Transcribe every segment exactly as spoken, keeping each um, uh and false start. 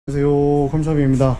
안녕하세요, 컴샵입니다.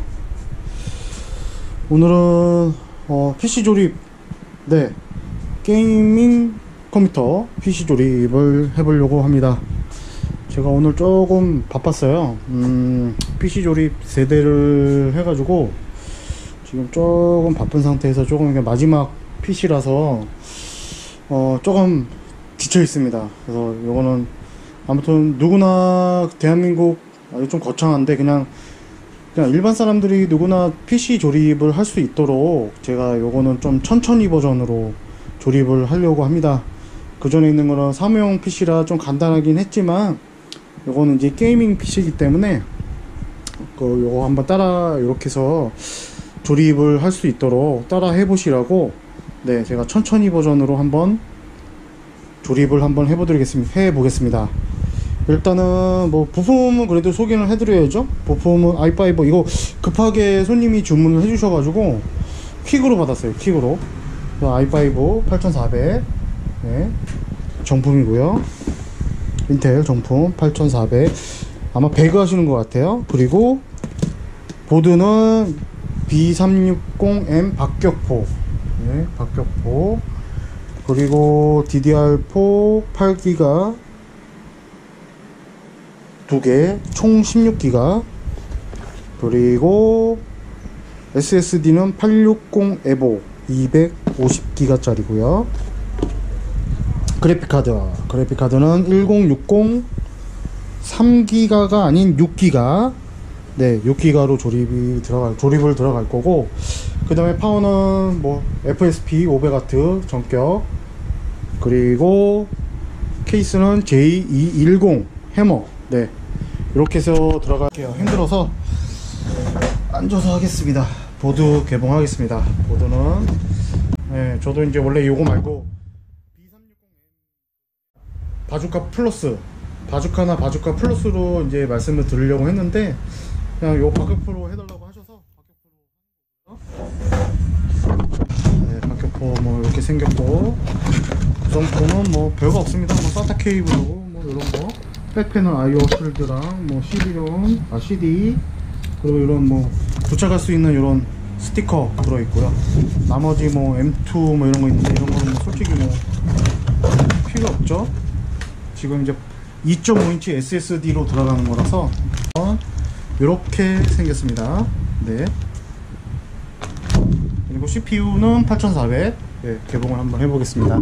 오늘은 어, 피씨 조립, 네, 게이밍 컴퓨터 피씨 조립을 해보려고 합니다. 제가 오늘 조금 바빴어요. 음, 피씨 조립 세 대를 해가지고 지금 조금 바쁜 상태에서 조금 마지막 피씨라서 어, 조금 지쳐 있습니다. 그래서 요거는 아무튼 누구나 대한민국 아, 좀 거창한데 그냥 그냥 일반 사람들이 누구나 피씨 조립을 할 수 있도록 제가 요거는 좀 천천히 버전으로 조립을 하려고 합니다. 그 전에 있는 거는 사무용 피씨라 좀 간단하긴 했지만 요거는 이제 게이밍 피씨이기 때문에 그 요거 한번 따라 이렇게 해서 조립을 할 수 있도록 따라 해보시라고 네 제가 천천히 버전으로 한번 조립을 한번 해보드리겠습니다. 해보겠습니다. 일단은 뭐 부품은 그래도 소개를 해드려야죠. 부품은 아이 파이브 이거 급하게 손님이 주문을 해주셔가지고 퀵으로 받았어요. 퀵으로 아이 파이브 팔천사백 네, 정품이고요. 인텔 정품 팔천사백 아마 배그 하시는 것 같아요. 그리고 보드는 비 삼백육십 엠 박격포 네, 박격포 그리고 디디알 사 팔 기가 두 개, 총 십육 기가 그리고 에스에스디는 팔백육십 에보 이백오십 기가 짜리고요. 그래픽카드 그래픽카드는 천육십 삼 기가가 아닌 육 기가 네 육 기가로 조립이 들어갈 조립을 들어갈 거고, 그 다음에 파워는 뭐 에프에스피 오백 와트 전격, 그리고 케이스는 제이 이백십 해머 네 이렇게 해서 들어갈게요. 힘들어서 앉아서 하겠습니다. 보드 개봉하겠습니다. 보드는 네, 저도 이제 원래 요거 말고 비 삼백육십 엠 바주카 플러스 바주카나 바주카 플러스로 이제 말씀을 드리려고 했는데 그냥 요 박격포로 해달라고 하셔서 박격포로 네, 박격포 뭐 이렇게 생겼고, 구성품은 뭐 별거 없습니다. 뭐 사타 케이블하고 뭐 이런 거, 백패널 아이오 쉴드랑 뭐 씨디롬, 아 씨디, 그리고 이런 뭐 부착할 수 있는 이런 스티커 들어있고요. 나머지 뭐 엠 투 뭐 이런 거 있는데 이런 거는 뭐 솔직히 뭐 필요 없죠. 지금 이제 이 점 오 인치 에스에스디로 들어가는 거라서 이렇게 생겼습니다. 네. 그리고 씨피유는 팔천사백 네, 개봉을 한번 해보겠습니다.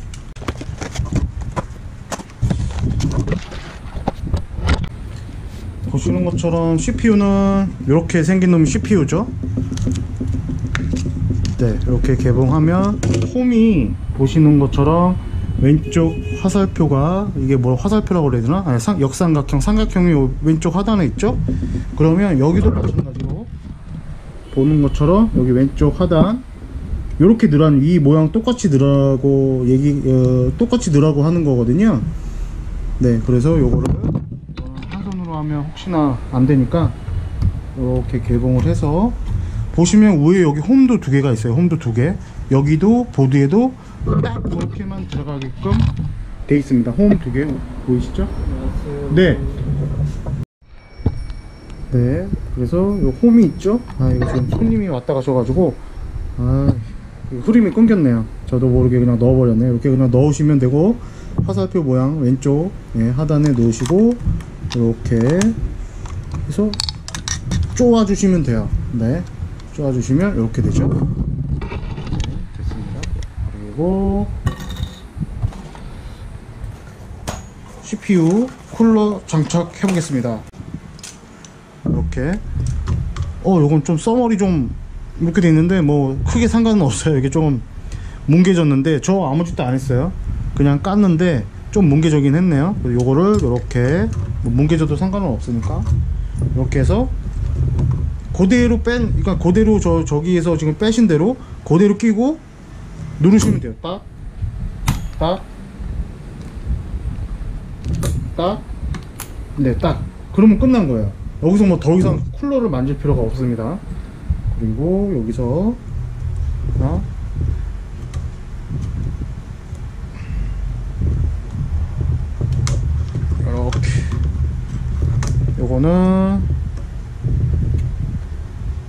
보시는 것처럼 씨피유는 이렇게 생긴 놈이 씨피유죠. 네, 이렇게 개봉하면 홈이 보시는 것처럼 왼쪽 화살표가 이게 뭐 화살표라고 그래야 되나? 아니, 상, 역삼각형, 삼각형이 왼쪽 하단에 있죠. 그러면 여기도 마찬가지로 보는 것처럼 여기 왼쪽 하단 이렇게 늘어난 이 모양 똑같이 늘라고 얘기 어, 똑같이 늘라고 하는 거거든요. 네, 그래서 요거를 하면 혹시나 안 되니까 이렇게 개봉을 해서 보시면 위에 여기 홈도 두 개가 있어요. 홈도 두 개, 여기도 보드에도 딱 이렇게만 들어가게끔 돼 있습니다. 홈 두 개 보이시죠? 네. 네. 그래서 요 홈이 있죠. 아 이거 지금 손님이 왔다 가셔가지고 아 흐름이 끊겼네요. 저도 모르게 그냥 넣어버렸네요. 이렇게 그냥 넣으시면 되고, 화살표 모양 왼쪽 네, 하단에 놓으시고 이렇게 해서 쪼아 주시면 돼요. 네, 쪼아 주시면 이렇게 되죠. 네, 됐습니다. 그리고 씨피유 쿨러 장착해 보겠습니다. 이렇게 어 요건 좀 써머리 좀 이렇게 돼 있는데 뭐 크게 상관은 없어요. 이게 좀 뭉개졌는데 저 아무 짓도 안 했어요. 그냥 깠는데 좀 뭉개져긴 했네요. 요거를 이렇게 뭐 뭉개져도 상관은 없으니까 이렇게 해서 그대로 뺀, 그러니까 그대로 저 저기에서 지금 빼신 대로 그대로 끼고 누르시면 돼요. 딱, 딱, 딱, 네, 딱. 그러면 끝난 거예요. 여기서 뭐 더 이상 쿨러를 만질 필요가 없습니다. 그리고 여기서 하나, 요거는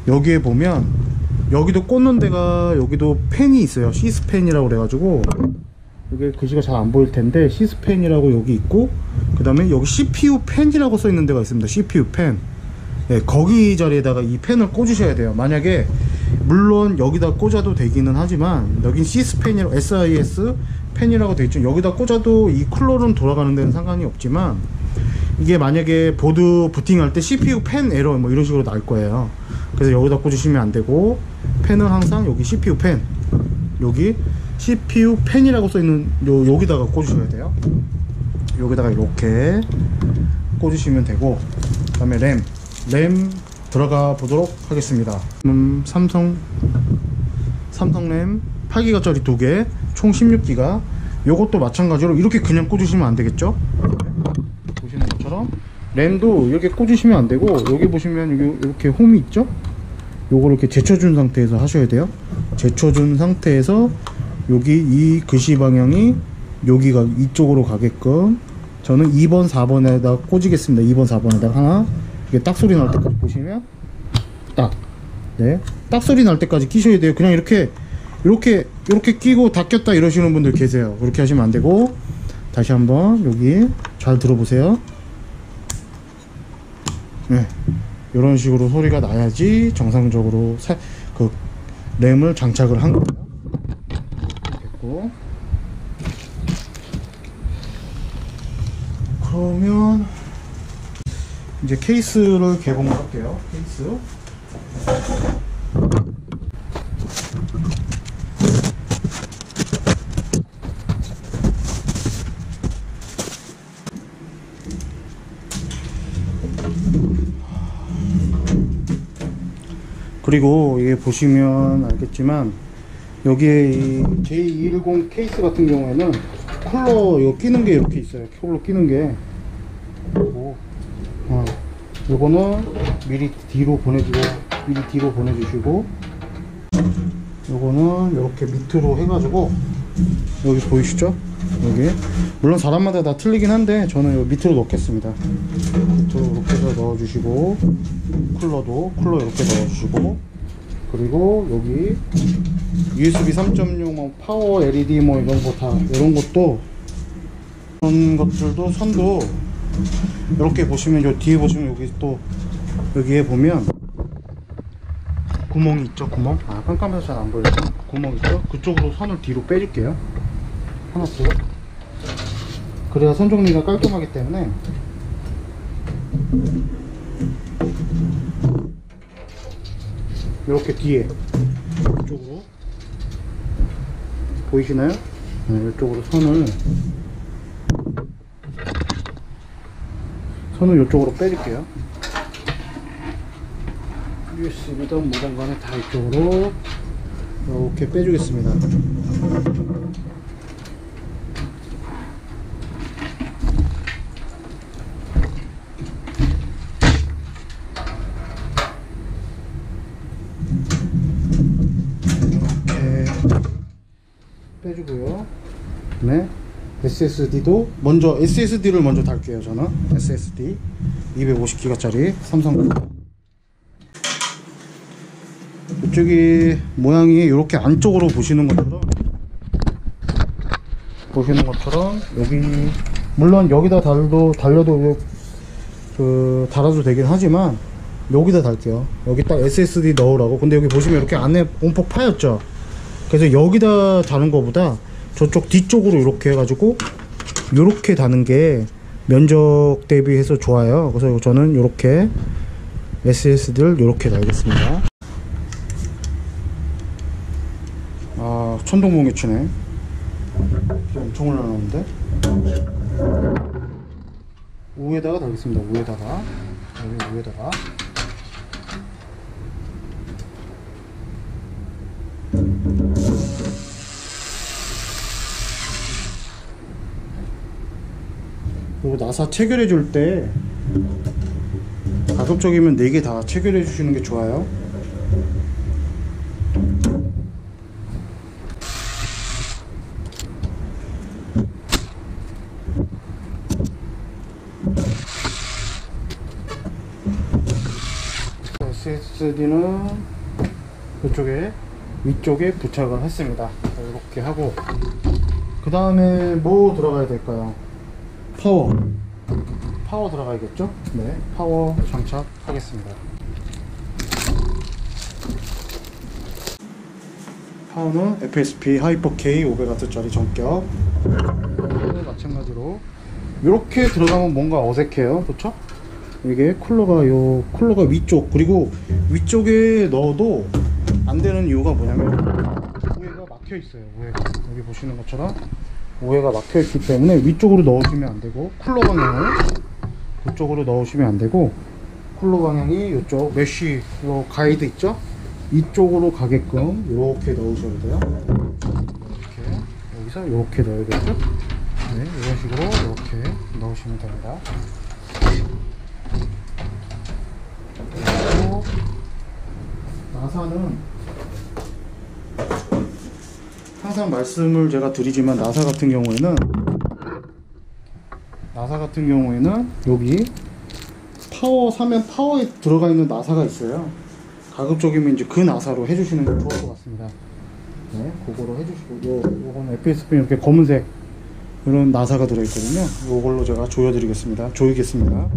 여기에 보면 여기도 꽂는 데가 여기도 펜이 있어요. 시스펜이라고 그래가지고 이게 글씨가 잘 안 보일 텐데 시스펜이라고 여기 있고, 그 다음에 여기 씨피유 펜이라고 써 있는 데가 있습니다. 씨피유 펜. 네, 거기 자리에다가 이 펜을 꽂으셔야 돼요. 만약에 물론 여기다 꽂아도 되기는 하지만 여긴 시스펜이라고 에스아이에스 펜이라고 되어 있죠. 여기다 꽂아도 이 쿨러는 돌아가는 데는 상관이 없지만 이게 만약에 보드 부팅할 때 씨피유 펜 에러 뭐 이런 식으로 나올 거예요. 그래서 여기다 꽂으시면 안 되고, 펜은 항상 여기 씨피유 펜, 여기 씨피유 펜이라고 써 있는 요 여기다가 꽂으셔야 돼요. 여기다가 이렇게 꽂으시면 되고, 그 다음에 램 램 들어가 보도록 하겠습니다. 음, 삼성 삼성 램 팔 기가짜리 두 개, 총 십육 기가. 요것도 마찬가지로 이렇게 그냥 꽂으시면 안 되겠죠. 보시는 것처럼 램도 이렇게 꽂으시면 안 되고, 여기 보시면 여기 이렇게 홈이 있죠. 요거를 이렇게 제쳐준 상태에서 하셔야 돼요. 제쳐준 상태에서 여기 이 글씨 방향이 여기가 이쪽으로 가게끔 저는 이 번 사 번에다 꽂으겠습니다. 이 번 사 번에다가 하나, 이게 딱 소리 날 때까지 보시면 딱, 네, 딱 소리 날 때까지 끼셔야 돼요. 그냥 이렇게 이렇게 이렇게 끼고 다 꼈다 이러시는 분들 계세요. 그렇게 하시면 안 되고, 다시 한번 여기 잘 들어보세요. 네, 이런 식으로 소리가 나야지 정상적으로 사, 그 램을 장착을 한 거예요. 됐고, 그러면 이제 케이스를 개봉을 할게요. 케이스. 그리고 이게 보시면 알겠지만 여기에 이 제이 이백십 케이스 같은 경우에는 쿨러 이거 끼는 게 이렇게 있어요. 쿨러 끼는 게. 그리고 어, 요거는 미리 뒤로 보내주고 미리 뒤로 보내주시고, 요거는 이렇게 밑으로 해가지고 여기 보이시죠? 여기 물론 사람마다 다 틀리긴 한데 저는 여기 밑으로 넣겠습니다. 밑으로 이렇게 해서 넣어주시고, 쿨러도 쿨러 이렇게 넣어주시고, 그리고 여기 유에스비 삼 점 영 뭐 파워 엘이디 뭐 이런 거 다, 이런 것도 이런 것들도 선도 이렇게 보시면, 요 뒤에 보시면 여기 또 여기에 보면 구멍이 있죠. 구멍, 아 깜깜해서 잘 안 보여요. 구멍 있죠. 그쪽으로 선을 뒤로 빼줄게요. 하나씩. 그래야 선 정리가 깔끔하기 때문에. 이렇게 뒤에 이쪽으로 보이시나요? 네, 이쪽으로 선을 선을 이쪽으로 빼줄게요. 유에스비든 뭐든 간에 다 이쪽으로 이렇게 빼주겠습니다. 빼주고요. 네, 에스에스디도 먼저 에스에스디를 먼저 달게요. 저는 에스에스디 이백오십 기가짜리 삼성. 이쪽이 모양이 이렇게 안쪽으로 보시는 것처럼 보시는 것처럼 여기 물론 여기다 달도 달려도 그 달아도 되긴 하지만 여기다 달게요. 여기 딱 에스에스디 넣으라고. 근데 여기 보시면 이렇게 안에 온폭 파였죠. 그래서 여기다 다는 것보다 저쪽 뒤쪽으로 이렇게 해가지고 이렇게 다는 게 면적 대비해서 좋아요. 그래서 저는 이렇게 에스에스디를 이렇게 달겠습니다. 아, 천둥번개치네. 엄청 올라가는데. 우에다가 달겠습니다. 우에다가 여기 우에다가. 그리고 나사 체결해 줄 때 가급적이면 네 개 다 체결해 주시는 게 좋아요. 에스에스디는 이쪽에 위쪽에 부착을 했습니다. 이렇게 하고, 그 다음에 뭐 들어가야 될까요? 파워 파워 들어가야겠죠? 네, 파워 장착하겠습니다. 파워는 에프에스피 하이퍼K 오백 와트짜리 전격. 마찬가지로 이렇게 들어가면 뭔가 어색해요, 그렇죠? 이게 쿨러가 요 쿨러가 위쪽, 그리고 위쪽에 넣어도 안 되는 이유가 뭐냐면 우회가 막혀 있어요. 우회가 여기 보시는 것처럼 우회가 막혀 있기 때문에 위쪽으로 넣으시면 안 되고, 쿨러 방향을 그쪽으로 넣으시면 안 되고, 쿨러 방향이 이쪽 메쉬 요 가이드 있죠? 이쪽으로 가게끔 이렇게 넣으셔야 돼요. 이렇게 여기서 이렇게 넣어야겠죠? 네, 이런 식으로 이렇게 넣으시면 됩니다. 그리고 나사는 항상 말씀을 제가 드리지만, 나사 같은 경우에는 나사 같은 경우에는 여기 파워 사면 파워에 들어가 있는 나사가 있어요. 가급적이면 이제 그 나사로 해주시는 게 좋을 것 같습니다. 네, 그거로 해주시고, 요, 요거는 에프에스피 이렇게 검은색 이런 나사가 들어있거든요. 요걸로 제가 조여드리겠습니다. 조이겠습니다.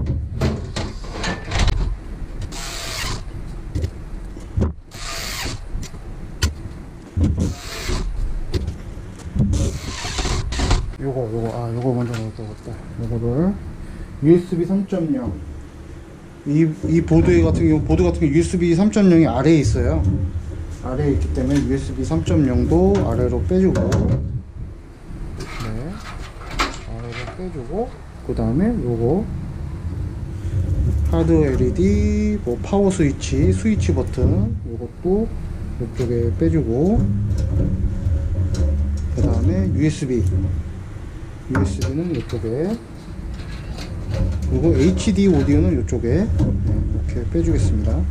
요거 요거 아 요거 먼저 넣을 거겠다. 요거를 유에스비 삼 점 영, 이, 이 보드 같은 경우 보드 같은 경우 유에스비 삼 점 영이 아래에 있어요. 아래에 있기 때문에 유에스비 삼 점 영도 아래로 빼주고, 네, 아래로 빼주고, 그 다음에 요거 하드 엘이디, 뭐 파워 스위치, 스위치 버튼 요것도 이쪽에 빼주고, 그 다음에 유에스비 유에스비는 이쪽에, 그리고 에이치디 오디오는 이쪽에, 네, 이렇게 빼주겠습니다.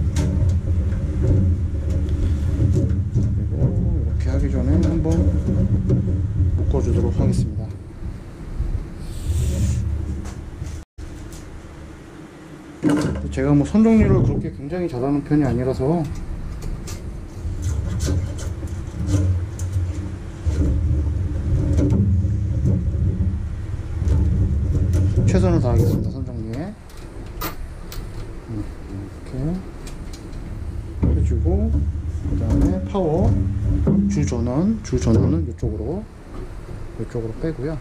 그리고 이렇게 하기 전에 한번 묶어주도록 하겠습니다. 제가 뭐 선 정리를 그렇게 굉장히 잘하는 편이 아니라서 최선을 다하겠습니다. 선 정리에 이렇게 해주고, 그 다음에 파워 주 전원 주 전원은 이쪽으로 이쪽으로 빼고요.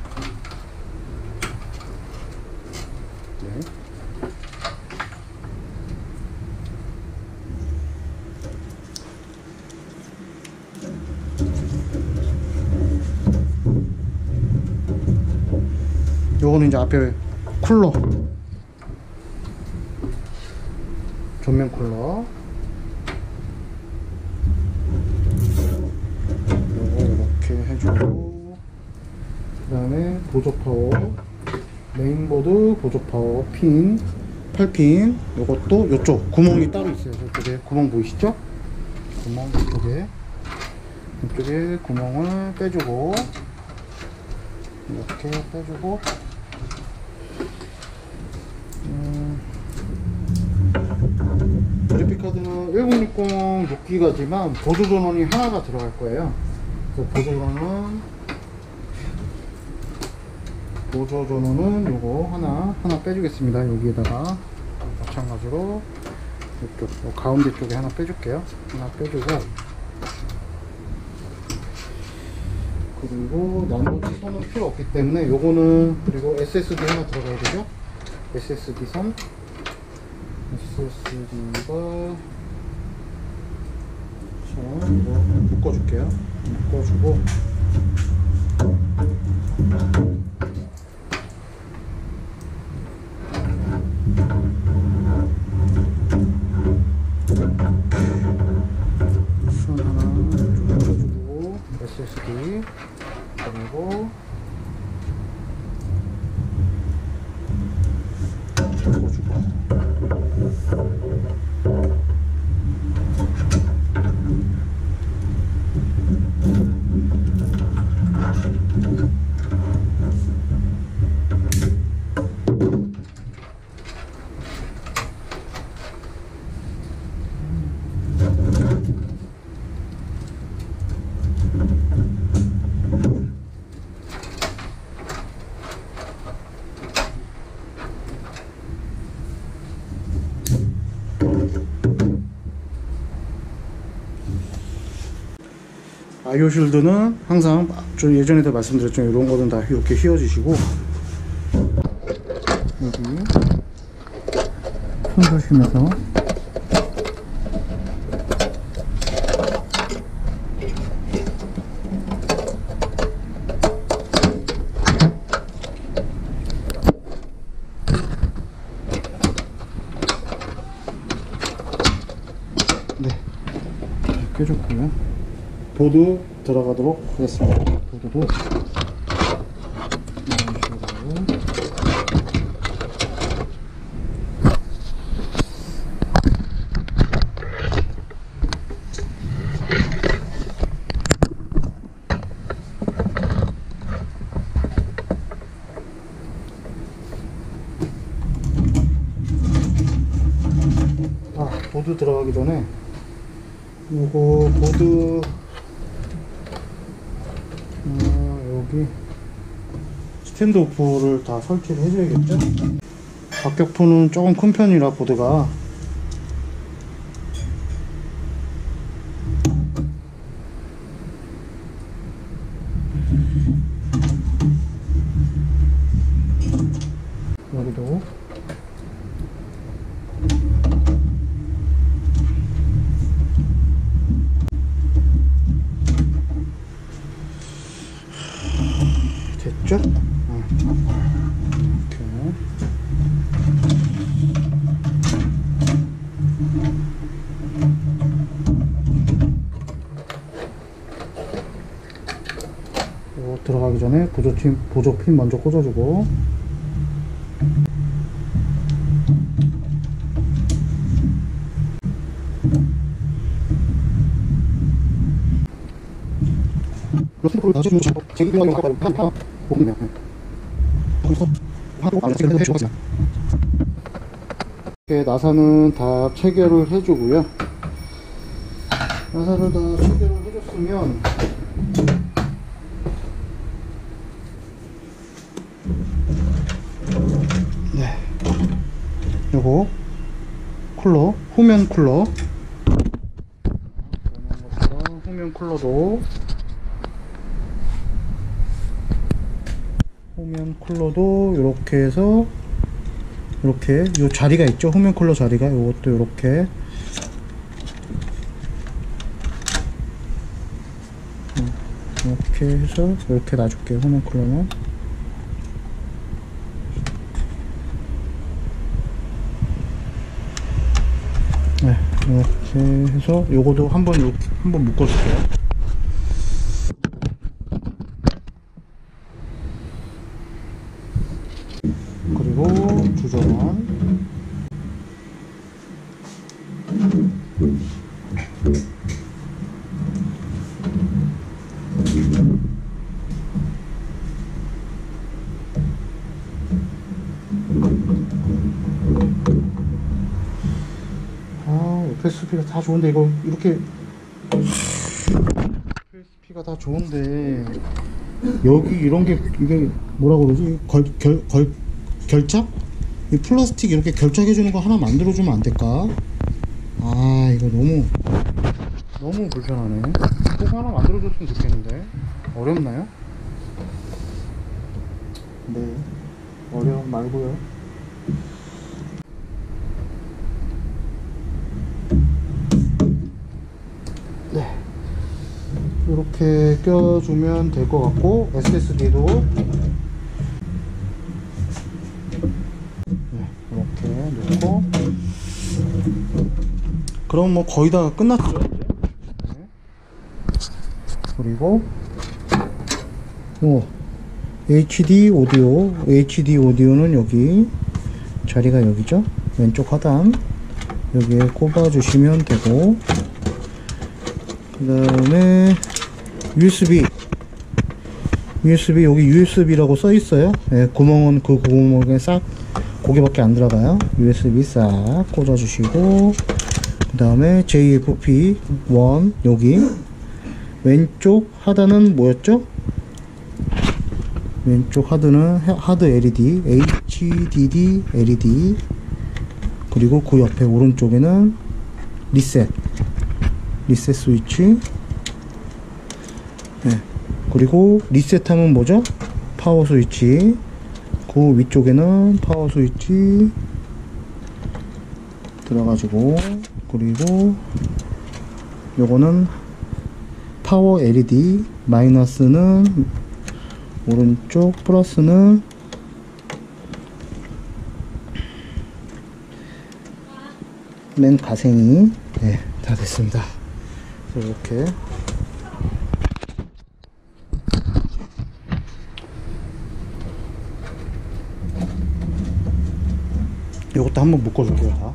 네. 요거는 이제 앞에 쿨러, 전면 쿨러, 요거 이렇게 해주고, 그 다음에 보조 파워, 메인보드 보조 파워 핀 팔 핀, 요것도 요쪽 구멍이 따로 있어요. 저쪽에 구멍 보이시죠? 구멍 이쪽에 이쪽에 구멍을 빼주고, 이렇게 빼주고, 음, 그래픽카드는 천육십 육 기가지만 보조 전원이 하나가 들어갈 거예요. 그래서 보조 전원은 보조 전원은 요거 하나 하나 빼주겠습니다. 여기에다가 마찬가지로 이쪽 요 가운데 쪽에 하나 빼줄게요. 하나 빼주고, 그리고 나머지 선은 필요 없기 때문에 요거는, 그리고 에스에스디 하나 들어가야 되죠. 에스에스디 선, 에스에스디가 자 이거 묶어줄게요. 묶어주고, 선 하나 묶어주고, 에스에스디 그리고 아이오 쉴드는 항상 좀 예전에도 말씀드렸지만 이런 거는 다 이렇게 휘어지시고, 여기 손 조심해서 네, 껴줬고요. 보드 들어가도록 하겠습니다. 보드도 이런 식으로. 아, 보드 들어가기 전에 요거 보드 아, 여기 스탠드 오프를 다 설치를 해줘야겠죠? 박격포는 조금 큰 편이라 보드가 여기도 됐죠? 어. 이렇게. 요 들어가기 전에 보조핀, 보조핀 먼저 꽂아주고, 이렇게 나사는 다 체결을 해주고요. 나사를 다 체결을 해줬으면 네, 요거 쿨러, 후면 쿨러, 후면 쿨러도 후면 쿨러도 이렇게 해서 이렇게 요 자리가 있죠, 후면 쿨러 자리가. 요것도 이렇게 이렇게 해서 이렇게 놔줄게요. 후면 쿨러는 네, 이렇게 해서 요거도 한번 이렇게 한번 묶어줄게요. 그리고 주저만 아, 유에스비가 다 좋은데 이거 이렇게 유에스비가 다 좋은데 여기 이런 게 이게 뭐라 그러지? 걸, 결, 걸, 결착? 이 플라스틱 이렇게 결착해주는 거 하나 만들어주면 안 될까? 아, 이거 너무 너무 불편하네. 꼭 하나 만들어줬으면 좋겠는데. 어렵나요? 네, 어려움 말고요. 네, 이렇게 껴주면 될 것 같고, 에스에스디도 네, 이렇게 놓고, 그럼 뭐 거의 다 끝났죠. 네. 그리고 오, 에이치디 오디오, 에이치디 오디오는 여기 자리가 여기죠. 왼쪽 하단 여기에 꼽아 주시면 되고, 그 다음에 유에스비 유에스비 여기 유에스비라고 써 있어요. 네, 구멍은 그 구멍에 싹 고개밖에 안 들어가요. 유에스비 싹 꽂아 주시고, 그 다음에 제이에프피 일 여기 왼쪽 하단은 뭐였죠? 왼쪽 하드는 하드 엘이디, 에이치디디 엘이디, 그리고 그 옆에 오른쪽에는 리셋 리셋 스위치, 그리고 리셋하면 뭐죠? 파워 스위치. 그 위쪽에는 파워 스위치 들어가지고, 그리고 요거는 파워 엘이디, 마이너스는 오른쪽, 플러스는 맨 가생이. 네, 다 됐습니다. 이렇게 이것도 한번 묶어줄게요. 다.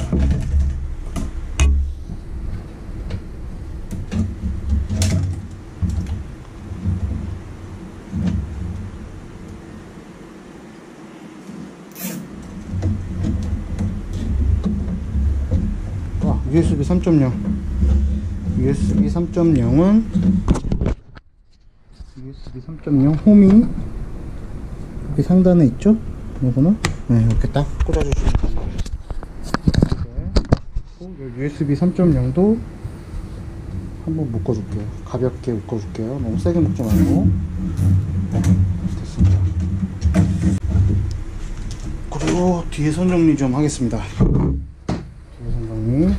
아, 유에스비 삼 점 영. 유에스비 삼 점 영은 유에스비 삼 점 영 홈이 여기 상단에 있죠? 요거는 네, 이렇게 딱 꽂아주시면 됩니다. 유에스비 삼 점 영도 한번 묶어줄게요. 가볍게 묶어줄게요. 너무 세게 묶지 말고. 네, 됐습니다. 그리고 뒤에 선 정리 좀 하겠습니다. 뒤에 선 정리.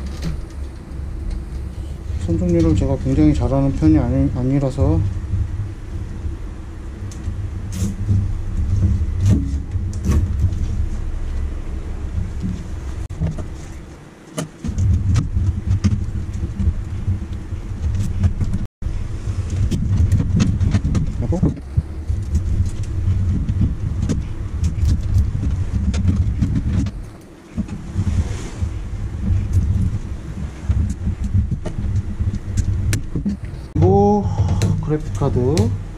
선 정리를 제가 굉장히 잘하는 편이 아니, 아니라서 그리고 그래픽카드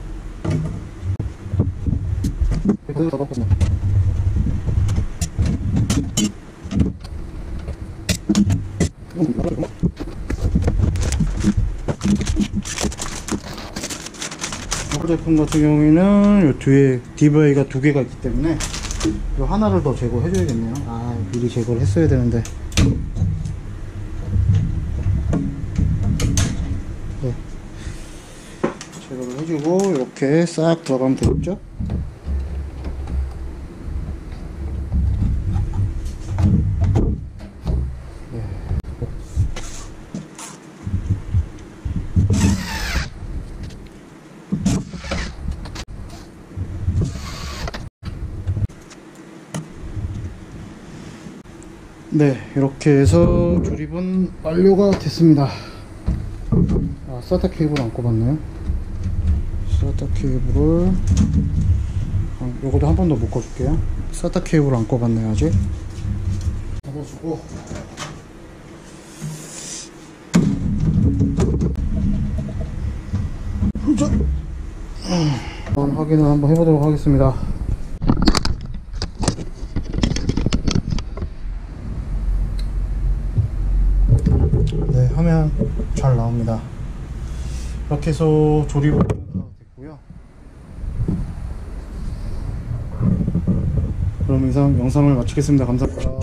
이 제품 같은 경우에는 요 뒤에 디비아이가 두 개가 있기 때문에 요 하나를 더 제거해 줘야겠네요. 아, 미리 제거를 했어야 되는데. 네. 제거를 해주고 이렇게 싹 들어가면 되겠죠? 네, 이렇게 해서 조립은 완료가 됐습니다. 아, 사타 케이블 안 꼽았네요. 사타 케이블을 아, 요거도 한 번 더 묶어줄게요. 사타 케이블 안 꼽았네요. 아직 잡아주고 자, 확인을 한번 해보도록 하겠습니다. 네, 화면 잘 나옵니다. 이렇게 해서 조립은 다 됐고요. 그럼 이상 영상을 마치겠습니다. 감사합니다.